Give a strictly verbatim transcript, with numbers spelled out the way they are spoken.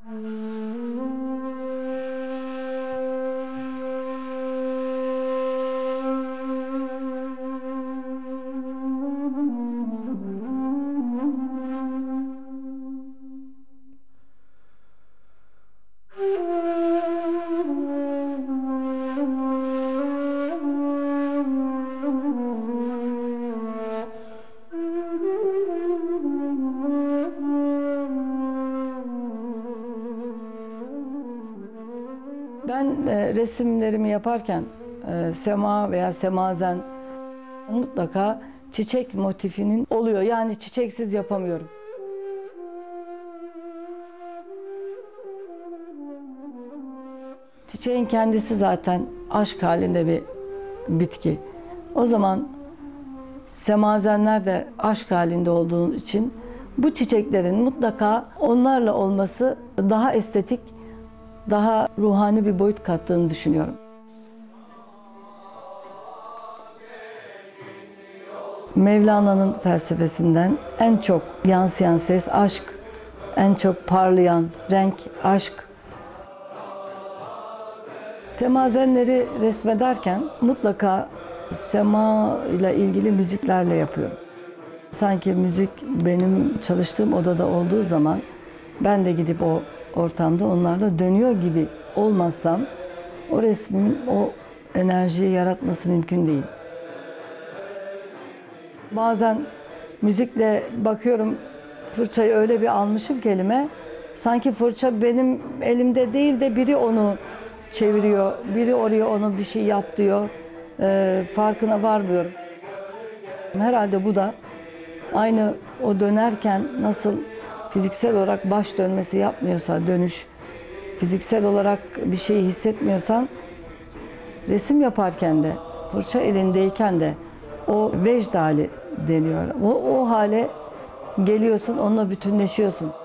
Ben e, resimlerimi yaparken e, sema veya semazen mutlaka çiçek motifinin oluyor. Yani çiçeksiz yapamıyorum. Çiçeğin kendisi zaten aşk halinde bir bitki. O zaman semazenler de aşk halinde olduğu için bu çiçeklerin mutlaka onlarla olması daha estetik, daha ruhani bir boyut kattığını düşünüyorum. Mevlana'nın felsefesinden en çok yansıyan ses aşk, en çok parlayan renk aşk. Semazenleri resmederken mutlaka sema ile ilgili müziklerle yapıyorum. Sanki müzik benim çalıştığım odada olduğu zaman ben de gidip o ortamda onlarla dönüyor gibi olmazsam o resmin o enerjiyi yaratması mümkün değil. Bazen müzikle bakıyorum, fırçayı öyle bir almışım ki elime, sanki fırça benim elimde değil de biri onu çeviriyor, biri oraya onu bir şey yap diyor, e, farkına varmıyorum. Herhalde bu da aynı o dönerken nasıl fiziksel olarak baş dönmesi yapmıyorsa dönüş, fiziksel olarak bir şeyi hissetmiyorsan resim yaparken de, fırça elindeyken de o vecd hali deniyor. O, o hale geliyorsun, onunla bütünleşiyorsun.